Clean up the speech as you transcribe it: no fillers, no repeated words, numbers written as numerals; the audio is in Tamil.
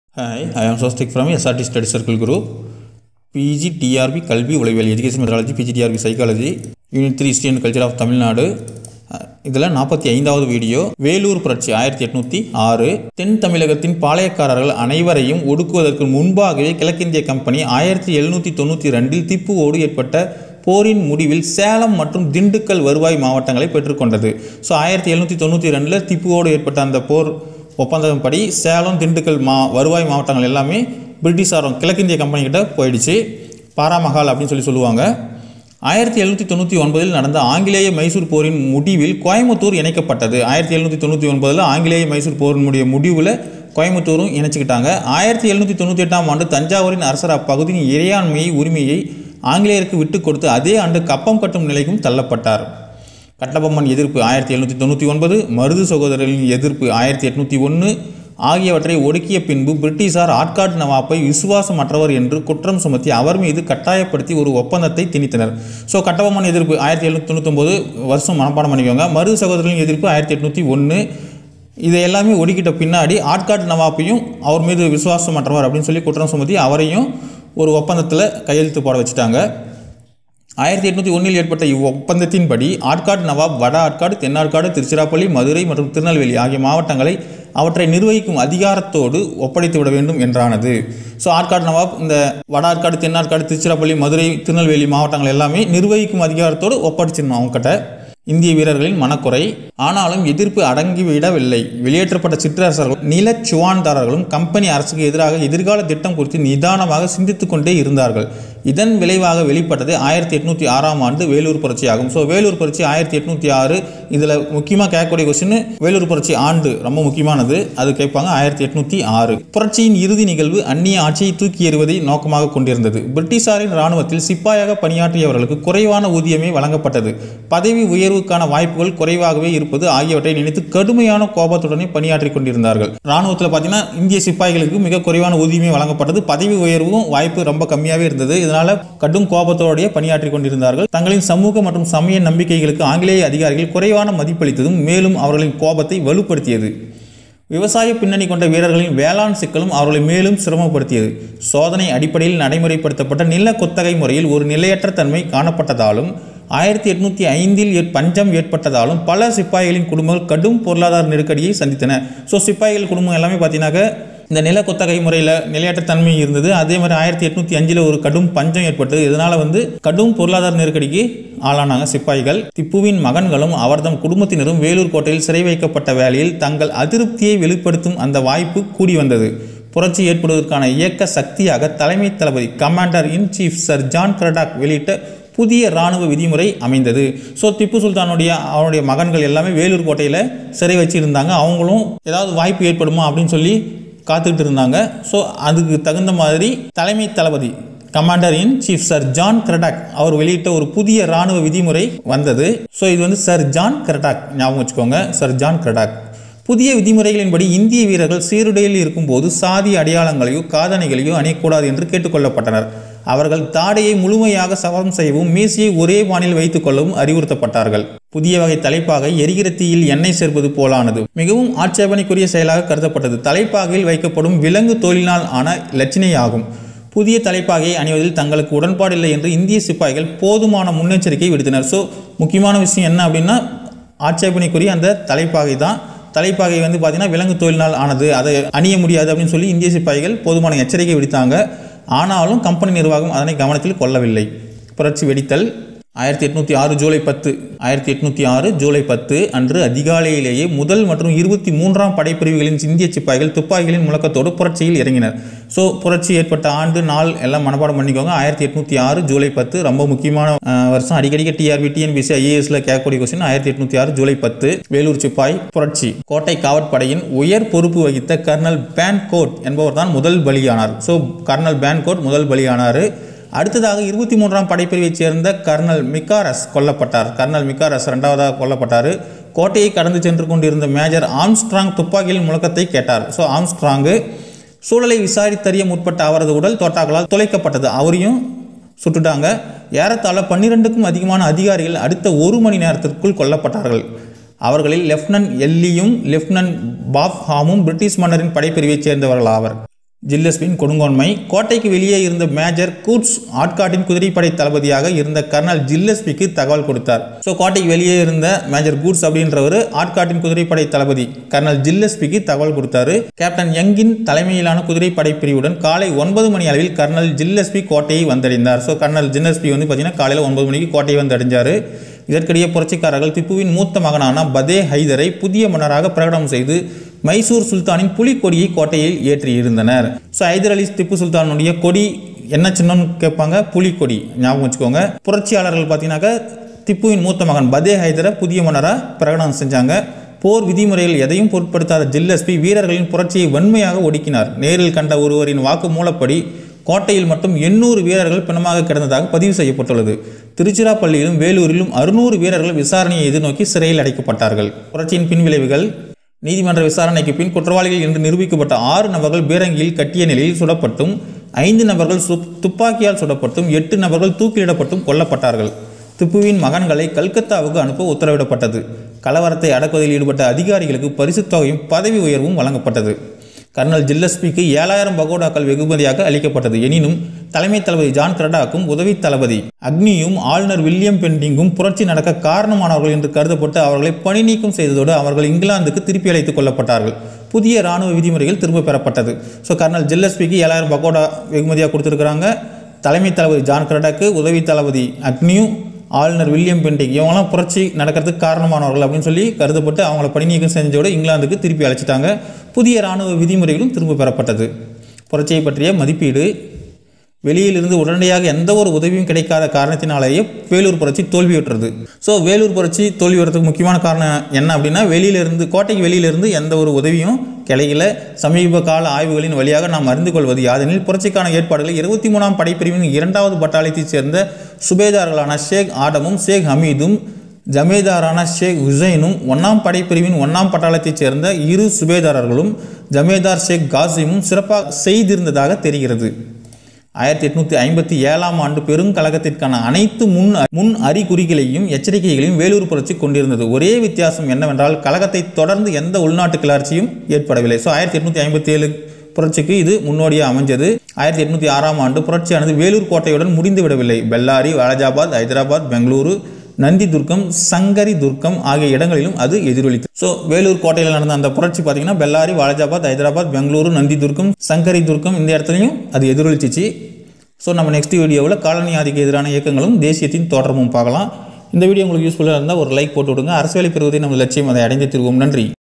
Hi, I am Swastik from SRT Study Circle Group. PG TRB கல்வி உளவியல் education methodology, PG TRB psychology, unit 3 history and culture of Tamil Nadu. இதில் 45வது வீடியோ. வேலூர் புரட்சி 1806. தென் தமிழகத்தின் பாளையக்காரர்கள் அனைவரையும் ஒடுக்குவதற்கு முன்பாகவே கிழக்கிந்திய கம்பெனி 1792 திப்புவோடு ஏற்பட்ட போரின் முடிவில் சேலம் மற்றும் திண்டுக்கல் வருவாய் மாவட்டங்களை பெற்றுக்கொண்டது. ஸோ 1792 திப்புவோடு ஏற்பட்ட அந்த போர் ஒப்பந்தம் படி சேலம் திண்டுக்கல் வருவாய் மாவட்டங்கள் எல்லாமே பிரிட்டிஷாரும் கிழக்கிந்திய கம்பெனி கிட்ட போயிடுச்சு. பாராமஹால் அப்படின்னு சொல்லுவாங்க. 1799 நடந்த ஆங்கிலேய மைசூர் போரின் முடிவில் கோயம்புத்தூர் இணைக்கப்பட்டது. 1799 ஆங்கிலேய மைசூர் போரினுடைய முடிவில் கோயம்புத்தூரும் இணைச்சிக்கிட்டாங்க. 1798ஆம் ஆண்டு தஞ்சாவூரின் அரசர் அப்பகுதியின் இறையாண்மை உரிமையை ஆங்கிலேயருக்கு விட்டு கொடுத்து அதே ஆண்டு கப்பம் கட்டும் நிலைக்கும் தள்ளப்பட்டார். கட்டபொம்மன் எதிர்ப்பு 1799, மருது சகோதரர்களின் எதிர்ப்பு 1801 ஆகியவற்றை ஒடுக்கிய பின்பு பிரிட்டிஷார் ஆட்காட் நவாப்பை விசுவாசமற்றவர் என்று குற்றம் சுமத்தி அவர் மீது கட்டாயப்படுத்தி ஒரு ஒப்பந்தத்தை திணித்தனர். ஸோ கட்டபொம்மன் எதிர்ப்பு 1799 வருஷம் மனப்பாடம் பண்ணிக்கோங்க. மருது சகோதரர்களின் எதிர்ப்பு 1801. இதை எல்லாமே ஒடுக்கிட்ட பின்னாடி ஆட்காட் நவாப்பையும் அவர் மீது விசுவாசமற்றவர் அப்படின்னு சொல்லி குற்றம் சுமத்தி அவரையும் ஒரு ஒப்பந்தத்தில் கையெழுத்து போட வச்சுட்டாங்க. 1801 ஏற்பட்ட இவ்வொப்பந்தத்தின்படி ஆட்காட் நவாப் வட ஆட்காடு, தென்னாட்காடு, திருச்சிராப்பள்ளி, மதுரை மற்றும் திருநெல்வேலி ஆகிய மாவட்டங்களை அவற்றை நிர்வகிக்கும் அதிகாரத்தோடு ஒப்படைத்து விட வேண்டும் என்றானது. ஸோ ஆட்காட் நவாப் இந்த வட ஆட்காடு, தென்னாட்காடு, திருச்சிராப்பள்ளி, மதுரை, திருநெல்வேலி மாவட்டங்கள் எல்லாமே நிர்வகிக்கும் அதிகாரத்தோடு ஒப்படைச்சிடணும் அவங்ககிட்ட. இந்திய வீரர்களின் மனக்குறை. ஆனாலும் எதிர்ப்பு அடங்கிவிடவில்லை. வெளியேற்றப்பட்ட சிற்றரசர்களும் நிலச்சுவான்தாரர்களும் கம்பெனி அரசுக்கு எதிராக எதிர்கால திட்டம் குறித்து நிதானமாக சிந்தித்துக் கொண்டே இருந்தார்கள். இதன் விளைவாக வெளிப்பட்டது 1806ஆம் ஆண்டு வேலூர் புரட்சி ஆகும். ஸோ வேலூர் புரட்சி 1806. இதில் முக்கியமாக கேட்கக்கூடிய கொஸ்டின் வேலூர் புரட்சி ஆண்டு ரொம்ப முக்கியமானது, அது கேட்பாங்க. 1806 புரட்சியின் இறுதி நிகழ்வு அந்நிய ஆட்சியை தூக்கி எறிவதை நோக்கமாக கொண்டிருந்தது. பிரிட்டிஷாரின் இராணுவத்தில் சிப்பாயாக பணியாற்றியவர்களுக்கு குறைவான ஊதியமே வழங்கப்பட்டது. பதவி உயர்வுக்கான வாய்ப்புகள் குறைவாகவே இருப்பது ஆகியவற்றை நினைத்து கடுமையான கோபத்துடனே பணியாற்றி கொண்டிருந்தார்கள். இராணுவத்தில் பார்த்தீங்கன்னா இந்திய சிப்பாய்களுக்கு மிக குறைவான ஊதியமே வழங்கப்பட்டது. பதவி உயர்வும் வாய்ப்பு ரொம்ப கம்மியாகவே இருந்தது. இதனால கடும் கோபத்தோடைய பணியாற்றி கொண்டிருந்தார்கள். தங்களின் சமூக மற்றும் சமய நம்பிக்கைகளுக்கு ஆங்கிலேய அதிகாரிகள் குறைவான மதிப்பளித்ததும் மேலும் அவர்களின் கோபத்தை வலுப்படுத்தியது. விவசாய பின்னணி கொண்ட வீரர்களின் வேளாண் சிக்கலும் அவர்களை மேலும் சிரமப்படுத்தியது. சோதனை அடிப்படையில் நடைமுறைப்படுத்தப்பட்ட நில கொத்தகை முறையில் ஒரு நிலையற்ற தன்மை காணப்பட்டதாலும் 1805 பஞ்சம் ஏற்பட்டதாலும் பல சிப்பாய்களின் குடும்பங்கள் கடும் பொருளாதார நெருக்கடியை சந்தித்தன. ஸோ சிப்பாய்கள் குடும்பம் எல்லாமே பார்த்தீங்கன்னாக்க இந்த நில கொத்தகை முறையில் நிலையற்ற தன்மை இருந்தது. அதே மாதிரி 1805 ஒரு கடும் பஞ்சம் ஏற்பட்டது. இதனால் கடும் பொருளாதார நெருக்கடிக்கு ஆளானாங்க சிப்பாய்கள். திப்புவின் மகன்களும் அவர்தம் குடும்பத்தினரும் வேலூர் கோட்டையில் சிறை வைக்கப்பட்ட வேளையில் தங்கள் அதிருப்தியை வெளிப்படுத்தும் அந்த வாய்ப்பு கூடி வந்தது. புரட்சி ஏற்படுவதற்கான இயக்க சக்தியாக தலைமை தளபதி commander in chief sir John Cradock வெளியிட்ட புதிய இராணுவ விதிமுறை அமைந்தது. ஸோ திப்பு அவனுடைய மகன்கள் எல்லாமே வேலூர் கோட்டையில் சிறை வச்சுருந்தாங்க. அவங்களும் ஏதாவது வாய்ப்பு ஏற்படுமா அப்படின்னு சொல்லி காத்துக்கிட்டு இருந்தாங்க. ஸோ அதுக்கு தகுந்த மாதிரி தலைமை தளபதி commander in chief sir John Cradock அவர் வெளியிட்ட ஒரு புதிய இராணுவ விதிமுறை வந்தது. ஸோ இது சர் ஜான் கிரடாக் ஞாபகம் வச்சுக்கோங்க, சர் ஜான் கிரடாக். புதிய விதிமுறைகளின்படி இந்திய வீரர்கள் சீருடையில் இருக்கும்போது சாதி அடையாளங்களையோ காதணிகளையோ அணியக்கூடாது என்று கேட்டுக்கொள்ளப்பட்டனர். அவர்கள் தாடையை முழுமையாக சவரம் செய்யவும் மீசையை ஒரே பாணியில் வைத்துக் கொள்ளவும் அறிவுறுத்தப்பட்டார்கள். புதிய வகை தலைப்பாகை எரிகிற தீயில் எண்ணெய் சேர்ப்பது போலானது மிகவும் ஆட்சேபனைக்குரிய செயலாக கருதப்பட்டது. தலைப்பாகையில் வைக்கப்படும் விலங்கு தோலினால் ஆன லட்சணையாகும். புதிய தலைப்பாகையை அணிவதில் தங்களுக்கு உடன்பாடில்லை என்று இந்திய சிப்பாய்கள் போதுமான முன்னெச்சரிக்கை விடுத்தனர். ஸோ முக்கியமான விஷயம் என்ன அப்படின்னா ஆட்சேபனைக்குரிய அந்த தலைப்பாகை தான். தலைப்பாகை பார்த்தீங்கன்னா விலங்கு தோலினால் ஆனது, அதை அணிய முடியாது அப்படின்னு சொல்லி இந்திய சிப்பாய்கள் போதுமான எச்சரிக்கை விடுத்தாங்க. ஆனாலும் கம்பெனி நிர்வாகம் அதனை கவனத்தில் கொள்ளவில்லை. புரட்சி வெடித்தல் 1806 ஜூலை 10 1806 ஜூலை 10 அன்று அதிகாலையிலேயே முதல் மற்றும் 23ஆம் படைப்பிரிவுகளின் இந்திய சிப்பாய்கள் துப்பாக்கிகளின் முழக்கத்தோடு புரட்சியில் இறங்கினர். ஸோ புரட்சி ஏற்பட்ட ஆண்டு நாள் எல்லாம் மனப்பாடம் பண்ணிக்கோங்க. 1806 ஜூலை 10 ரொம்ப முக்கியமான வருஷம். அடிக்கடிக்க டிஆர்பி டிஎன்பிசி ஐஏஎஸ்ல கேட்கக்கூடிய கொஸ்டின் 1806 ஜூலை 10 வேலூர் சிப்பாய் புரட்சி. கோட்டை காவற்படையின் உயர் பொறுப்பு வகித்த கர்னல் பேன்கோட் என்பவர் தான் முதல் பலியானார். ஸோ கர்னல் பேன்கோட் முதல் பலியானார். அடுத்ததாக 23ஆம் படைப்பிரிவைச் சேர்ந்த கர்னல் மிக்காரஸ் கொல்லப்பட்டார். கர்னல் மிக்காரஸ் இரண்டாவதாக கொல்லப்பட்டார். கோட்டையை கடந்து சென்று கொண்டிருந்த மேஜர் ஆம்ஸ்ட்ராங் துப்பாக்கியின் முழக்கத்தை கேட்டார். ஸோ ஆம்ஸ்ட்ராங்கு சூழலை விசாரித்தறிய முற்பட்ட அவரது உடல் தோட்டாக்களால் துளைக்கப்பட்டது. அவரையும் சுட்டுட்டாங்க. ஏறத்தாழ 12க்கும் அதிகமான அதிகாரிகள் அடுத்த 1 மணி நேரத்திற்குள் கொல்லப்பட்டார்கள். அவர்களில் லெப்டினன்ட் எல்லியும் லெப்டினன்ட் பாப்ஹாமும் பிரிட்டிஷ் மன்னரின் படைப்பிரிவைச் சேர்ந்தவர்கள் ஆவர். ஜில்லஸ்பியின் கொடுங்கோன்மை. கோட்டைக்கு வெளியே இருந்த மேஜர் கூட்ஸ் ஆட்காட்டின் குதிரைப்படை தளபதியாக இருந்த கர்னல் ஜில்லஸ்பிக்கு தகவல் கொடுத்தார். ஸோ கோட்டைக்கு வெளியே இருந்த மேஜர் கூட்ஸ் அப்படின்றவர் ஆட்காட்டின் குதிரைப்படை தளபதி கர்னல் ஜில்லஸ்பிக்கு தகவல் கொடுத்தாரு. கேப்டன் யங்கின் தலைமையிலான குதிரைப்படை பிரிவுடன் காலை 9 மணி அளவில் கர்னல் ஜில்லஸ்பி கோட்டையை வந்தடைந்தார். ஸோ கர்னல் ஜில்லஸ்பி வந்து பார்த்தீங்கன்னா காலையில் 9 மணிக்கு கோட்டையை வந்து அடைஞ்சார். இதற்கிடையே புரட்சிக்காரர்கள் திப்புவின் மூத்த மகனான பதே ஹைதரை புதிய மன்னராக பிரகடனம் செய்து மைசூர் சுல்தானின் புலிக்கொடியை கோட்டையில் ஏற்றியிருந்தனர். ஸோ ஹைதர் அலி திப்பு சுல்தானுடைய கொடி என்ன சின்னம்னு கேட்பாங்க, புலிக்கொடி, ஞாபகம் வச்சுக்கோங்க. புரட்சியாளர்கள் பார்த்தீங்கன்னாக்கா திப்புவின் மூத்த மகன் பதே ஹைதரை புதிய மன்னராக பிரகடனம் செஞ்சாங்க. போர் விதிமுறைகள் எதையும் பொருட்படுத்தாத ஜில்லஸ்பி வீரர்களின் புரட்சியை வன்மையாக ஒடுக்கினார். நேரில் கண்ட ஒருவரின் வாக்கு மூலப்படி கோட்டையில் மட்டும் 800 வீரர்கள் பிணமாக கிடந்ததாக பதிவு செய்யப்பட்டுள்ளது. திருச்சிராப்பள்ளியிலும் வேலூரிலும் 600 வீரர்கள் விசாரணையை எதிர்நோக்கி சிறையில் அடைக்கப்பட்டார்கள். புரட்சியின் பின்விளைவுகள். நீதிமன்ற விசாரணைக்கு பின் குற்றவாளிகள் என்று நிரூபிக்கப்பட்ட 6 நபர்கள் பீரங்கியில் கட்டிய நிலையில் சுடப்பட்டும், 5 நபர்கள் துப்பாக்கியால் சுடப்பட்டும், 8 நபர்கள் தூக்கிலிடப்பட்டும் கொல்லப்பட்டார்கள். திப்புவின் மகன்களை கல்கத்தாவுக்கு அனுப்ப உத்தரவிடப்பட்டது. கலவரத்தை அடக்குவதில் ஈடுபட்ட அதிகாரிகளுக்கு பரிசுத் தொகையும் பதவி உயர்வும் வழங்கப்பட்டது. கர்னல் ஜில்லஸ்பிக்கு 7000 பகோடாக்கள் வெகுமதியாக அளிக்கப்பட்டது. எனினும் தலைமை தளபதி ஜான் கிரடாக்கும் உதவி தளபதி அக்னியும் ஆளுநர் வில்லியம் பெண்டிங்கும் புரட்சி நடக்க காரணமானவர்கள் என்று கருதப்பட்டு அவர்களை பணி நீக்கம் செய்ததோடு அவர்கள் இங்கிலாந்துக்கு திருப்பி அழைத்துக் கொள்ளப்பட்டார்கள். புதிய இராணுவ விதிமுறைகள் திரும்ப பெறப்பட்டது. ஸோ கர்னல் ஜில்லஸ்பிக்கு 7000 பகோடா வெகுமதியாக கொடுத்துருக்குறாங்க. தலைமை தளபதி ஜான் கிரடாக்கு, உதவி தளபதி அக்னியும், ஆளுநர் வில்லியம் பெண்டிங் இவங்களாம் புரட்சி நடக்கிறதுக்கு காரணமானவர்கள் அப்படின்னு சொல்லி கருதப்பட்டு அவங்கள பணி நீக்கம் செஞ்சதோடு இங்கிலாந்துக்கு திருப்பி அழைச்சிட்டாங்க. புதிய இராணுவ விதிமுறைகளும் திரும்ப பெறப்பட்டது. புரட்சியை பற்றிய மதிப்பீடு. வெளியிலிருந்து உடனடியாக எந்த ஒரு உதவியும் கிடைக்காத காரணத்தினாலேயே வேலூர் புரட்சி தோல்வியுற்றது. ஸோ வேலூர் புரட்சி தோல்வியுறதுக்கு முக்கியமான காரணம் என்ன அப்படின்னா, வெளியிலிருந்து கோட்டைக்கு வெளியிலிருந்து எந்த ஒரு உதவியும் கிடைக்கல. சமீப கால ஆய்வுகளின் வழியாக நாம் அறிந்து கொள்வது யாதெனில், புரட்சிக்கான ஏற்பாடுகளை 23ஆம் படைப்பிரிவின் 2வது பட்டாலியத்தைச் சேர்ந்த சுபேதார்களான ஷேக் ஆடமும் ஷேக் ஹமீதும், ஜமேதாரான ஷேக் ஹுசைனும், 1ஆம் படைப்பிரிவின் 1ஆம் பட்டாளத்தைச் சேர்ந்த 2 சுபேதாரர்களும் ஜமேதார் ஷேக் காசிமும் சிறப்பாக செய்திருந்ததாக தெரிகிறது. 1857ஆம் ஆண்டு பெருங்கழகத்திற்கான அனைத்து முன் அறிகுறிகளையும் எச்சரிக்கைகளையும் வேலூர் புரட்சி கொண்டிருந்தது. ஒரே வித்தியாசம் என்னவென்றால், கழகத்தை தொடர்ந்து எந்த உள்நாட்டு கிளர்ச்சியும் ஏற்படவில்லை. ஸோ 1857 புரட்சிக்கு இது முன்னோடியாக அமைஞ்சது. 1806ஆம் ஆண்டு புரட்சியானது வேலூர் கோட்டையுடன் முடிந்து விடவில்லை. பெல்லாரி, வாலாஜாபாத், ஹைதராபாத், பெங்களூரு, நந்தி துர்க்கம், சங்கரி துர்க்கம் ஆகிய இடங்களிலும் அது எதிரொலித்தது. ஸோ வேலூர் கோட்டையில் நடந்த அந்த புரட்சி பார்த்தீங்கன்னா பெல்லாரி, வாலாஜாபாத், ஹைதராபாத், பெங்களூரு, நந்தி துர்க்கம், சங்கரி துர்க்கம் இந்த இடத்துலையும் அது எதிரொலிச்சிச்சு. ஸோ நம்ம நெக்ஸ்ட் வீடியோவில் காலனி ஆதிக்க எதிரான இயக்கங்களும் தேசியத்தின் தோற்றமும் பார்க்கலாம். இந்த வீடியோ உங்களுக்கு யூஸ்ஃபுல்லாக இருந்தால் ஒரு லைக் போட்டு விடுங்க. அரசு வேலை பெறுவதை நம்ம லட்சியம், அதை அடைந்து தருவோம். நன்றி.